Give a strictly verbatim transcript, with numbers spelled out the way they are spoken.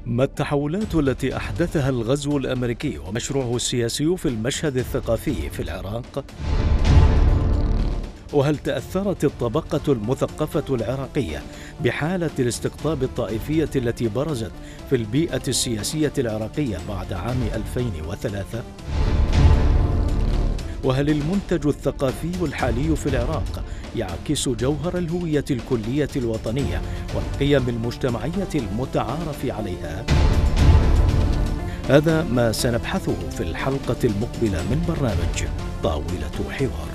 ما التحولات التي أحدثها الغزو الأمريكي ومشروعه السياسي في المشهد الثقافي في العراق؟ وهل تأثرت الطبقة المثقفة العراقية بحالة الاستقطاب الطائفية التي برزت في البيئة السياسية العراقية بعد عام ألفين وثلاثة؟ وهل المنتج الثقافي الحالي في العراق يعكس جوهر الهوية الكلية الوطنية والقيم المجتمعية المتعارف عليها؟ هذا ما سنبحثه في الحلقة المقبلة من برنامج طاولة حوار.